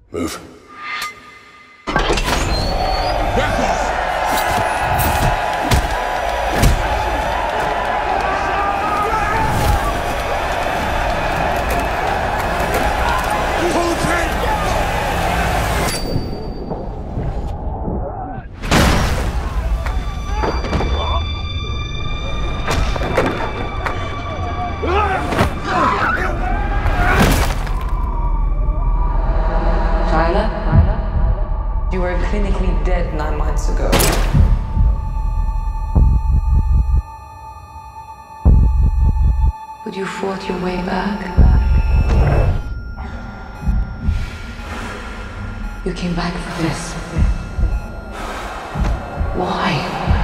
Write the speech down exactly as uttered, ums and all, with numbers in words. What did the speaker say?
Move. You were clinically dead nine months ago. But you fought your way back. You came back for this. Why?